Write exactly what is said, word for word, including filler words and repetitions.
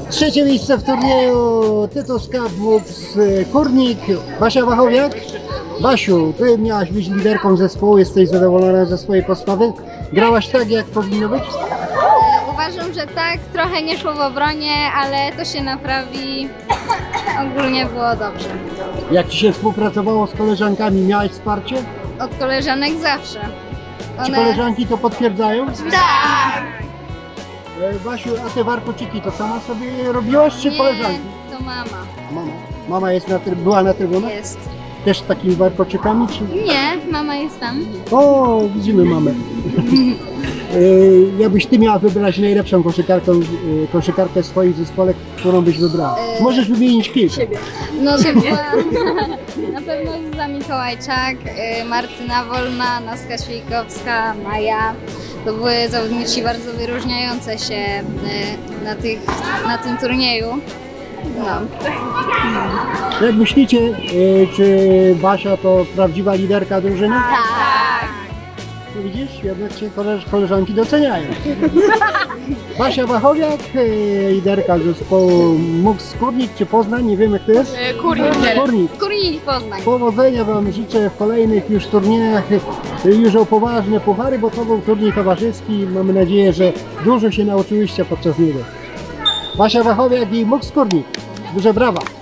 Trzecie miejsce w turnieju Tytus Cup Mux Kurnik. Basia Wachowiak. Basiu, ty miałaś być liderką zespołu, jesteś zadowolona ze swojej postawy? Grałaś tak, jak powinno być? Uważam, że tak, trochę nie szło w obronie, ale to się naprawi. Ogólnie było dobrze. Jak ci się współpracowało z koleżankami, miałaś wsparcie? Od koleżanek zawsze. Czy koleżanki to potwierdzają? Tak! E, Basiu, a te warkoczyki to sama sobie robiłaś, czy Nie, koleżanki? to mama. Mama. Mama jest na tryb, była na trybunach? Jest. Też z takimi warkoczykami, czy? Nie, mama jest tam. O, widzimy mamę. E, Jakbyś ty miała wybrać najlepszą koszykarkę, e, koszykarkę w swoim zespole, którą byś wybrała? E, Możesz wymienić kilka. Siebie. No to była na pewno Zuza Mikołajczak, y, Martyna Wolna, Naska Świejkowska, Maja. To były zawodniczki bardzo wyróżniające się y, na, tych, na tym turnieju. No. Jak myślicie, e, czy Basia to prawdziwa liderka drużyny? Tak. No widzisz, jednak cię koleż koleżanki doceniają. Basia Wachowiak, e, liderka zespołu Mux Kurnik czy Poznań, nie wiem jak to jest? Kurnik. Kurnik. Kurnik Poznań. Powodzenia Wam życzę w kolejnych już turniejach, już o poważne puchary, bo to był turniej towarzyski. Mamy nadzieję, że dużo się nauczyłyście podczas niego. Basia Wachowiak i Mux Kurnik. Duże brawa!